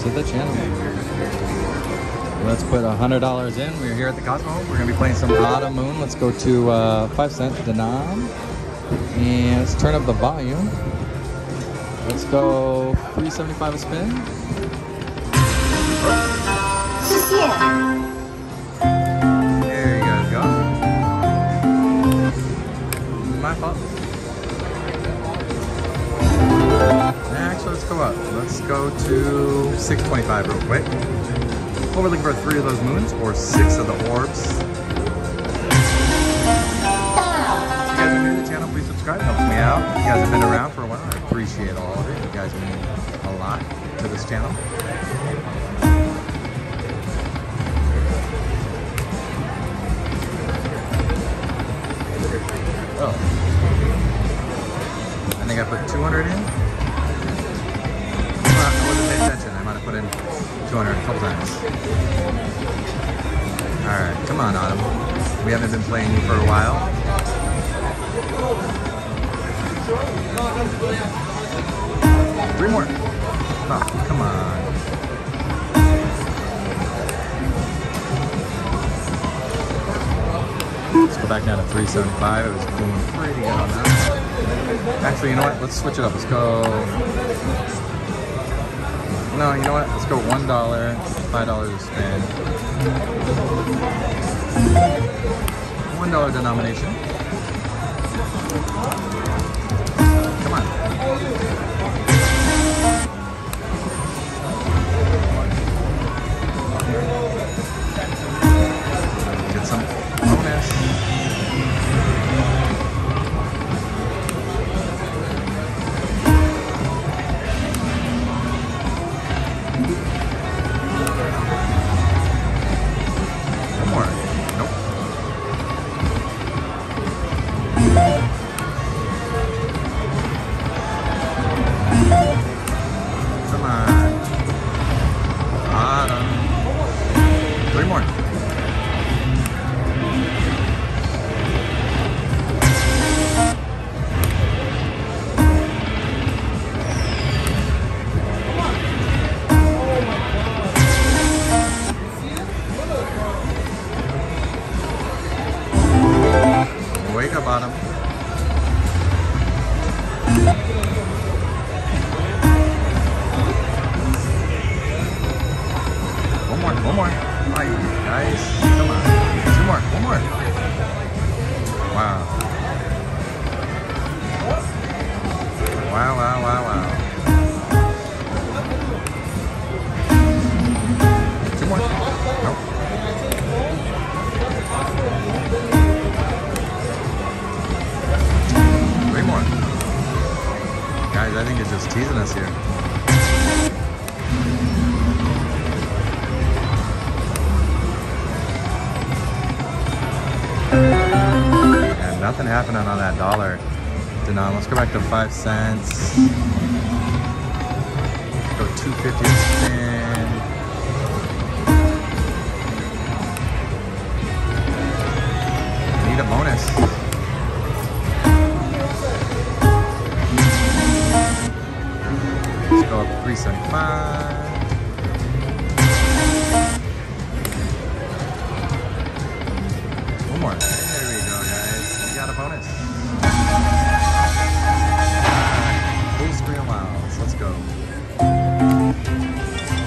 to the channel. Let's put $100 in. We're here at the Cosmo. We're gonna be playing some Autumn Moon. Let's go to 5-cent denom. And let's turn up the volume. Let's go $3.75 a spin. There you guys go. My fault. Actually, let's go up. Let's go to $6.25 real quick. Well, we're looking for 3 of those moons or 6 of the orbs. If you guys are new to the channel, please subscribe. It helps me out. If you guys have been around for a while, I appreciate all of it. You guys mean a lot to this channel. Oh. I think I put 200 in. I wasn't paying attention. I might have put in 200 a couple times. Alright, come on, Autumn. We haven't been playing you for a while. Three more. Oh, come on. Let's go back down to $3.75. It was doing pretty good on that. Actually, you know what? Let's switch it up. Let's go. No, you know what? Let's go $1, $5 a spin. $1 denomination. Come on. Get some bonus. Wake up, Autumn. One more. Right, guys. Come on. 2 more. One more. Wow. Wow. 2 more. Nope. More. Guys, I think it's just teasing us here. And nothing happening on that dollar. Denom. Let's go back to 5 cents. Go $2.50 a spin. Need a bonus. Let's go up $3.75. One more. There we go, guys. We got a bonus. Alright. Full screen allows. Let's go.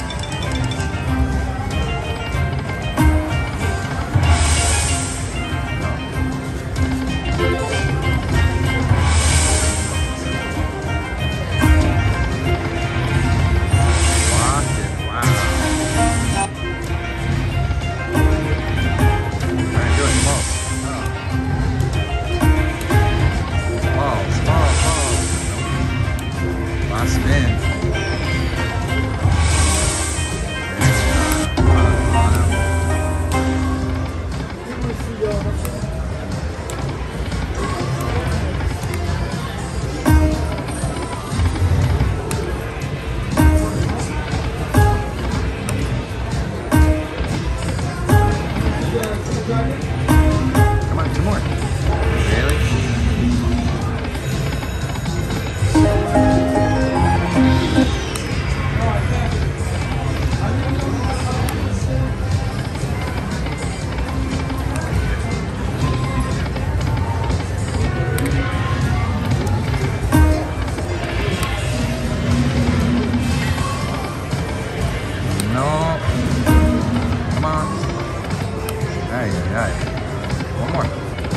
Aye, aye. One more.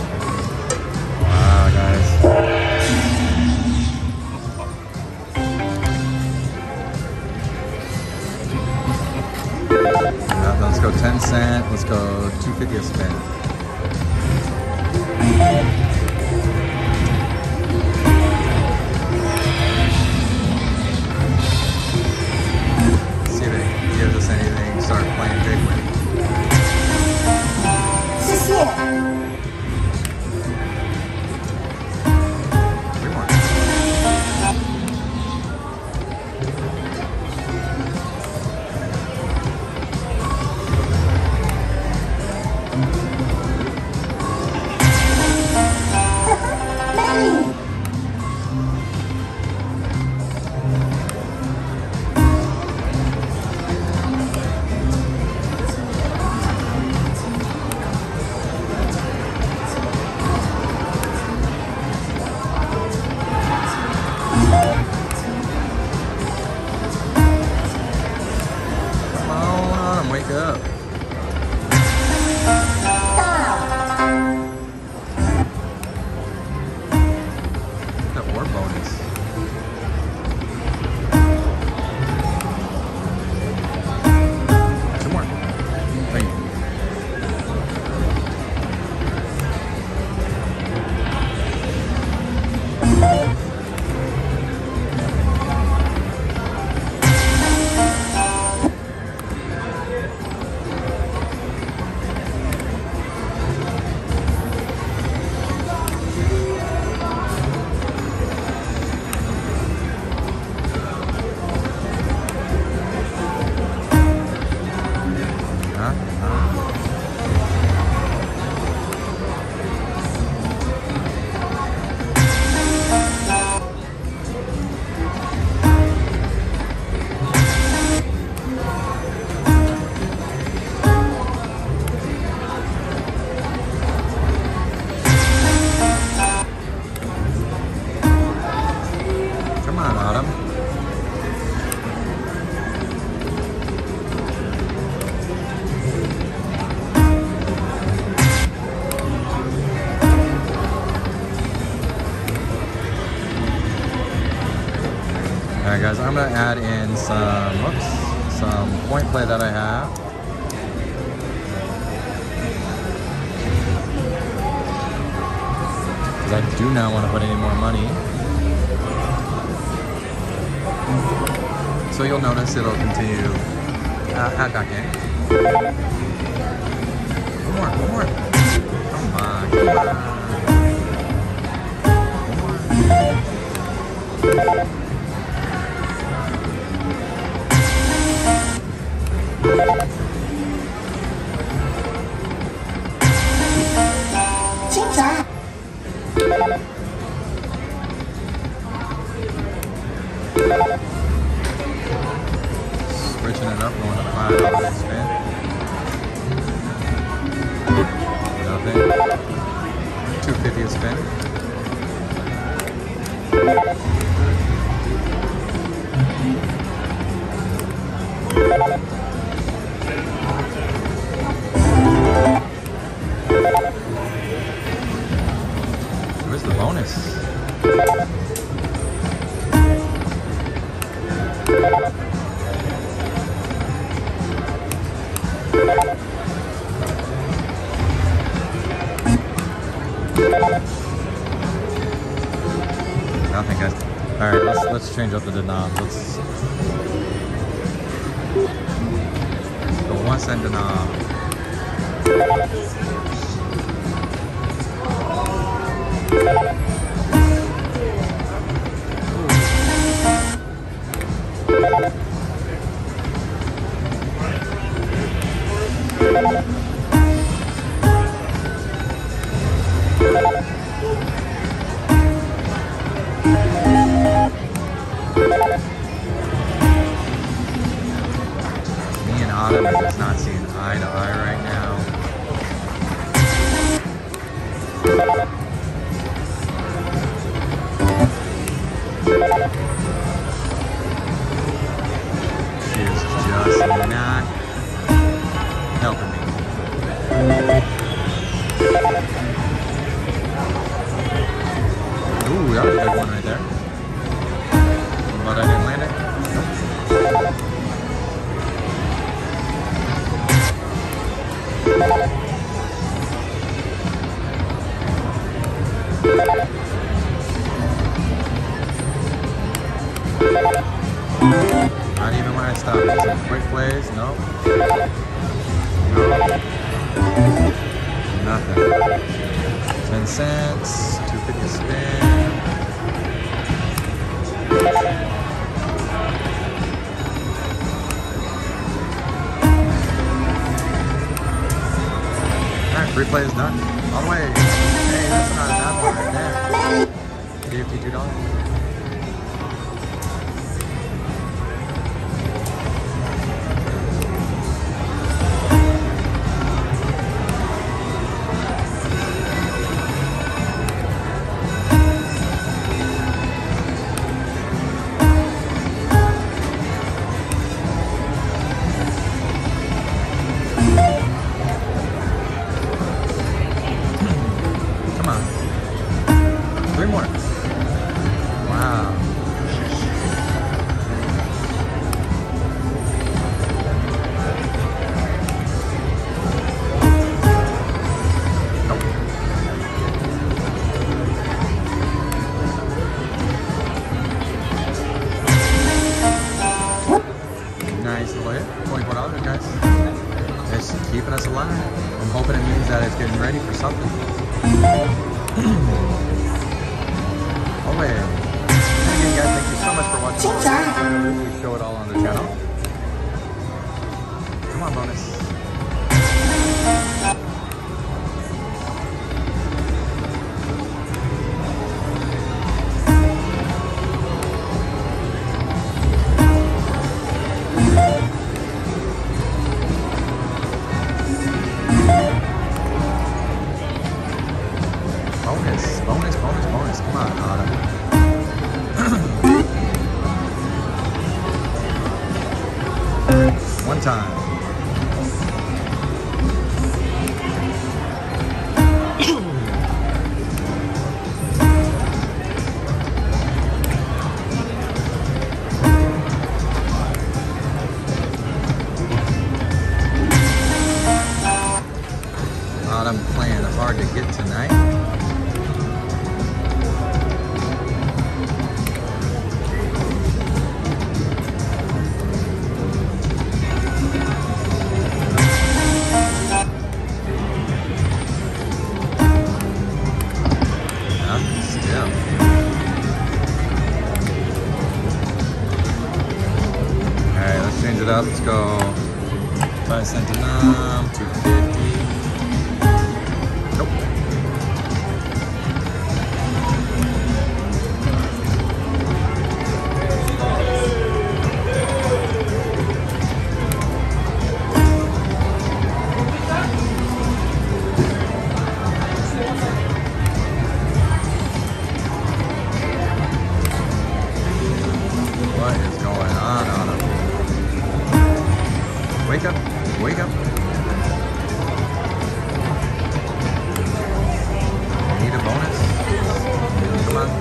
Wow, guys. Let's go 10 cent. Let's go 250 a spin. See if it gives us anything. Start playing big with. 谢谢。 Wake up. That war bonus. Two more. Thank you. Alright guys, I'm going to add in some point play that I have. Because I do not want to put any more money. So you'll notice it'll continue add back in. One more. Come on, come on. Switching it up, going to $5 spin. Nothing. $2.50 a spin. Where's the bonus? Nothing, guys. All right, let's change up the denom. Let's go 1 cent denom. Autumn is just not seeing eye to eye right now. She is just not helping me. Ooh, that was a big one right there. But I didn't land it. Not even when I stopped. Some quick plays. Nope. Nope. Nothing. 10 cents. 250 spin. Alright, free play is done. All the way. Hey, that's not a bad one right there. $52. Keeping us alive. I'm hoping it means that it's getting ready for something. Oh wait. And again, guys, thank you so much for watching. We show it all on the channel. Come on, bonus. Bonus. Come on, Autumn. One time. Autumn playing hard to get tonight. Up. Let's go 5 cent denom, 250. Nope. What is going on, Autumn? Wake up, wake up. Need a bonus? Come on.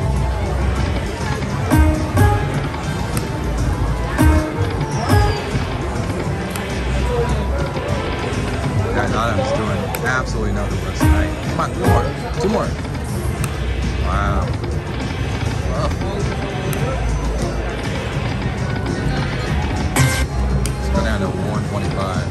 Guys, Autumn's doing absolutely nothing for us tonight. Come on, two more. Wow. Go down to 125.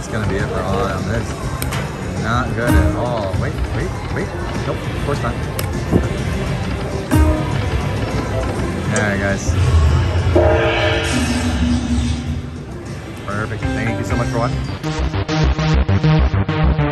that's gonna be it for all of them. That's not good at all. Wait. Nope, first time. Alright guys. Perfect. Thank you so much for watching.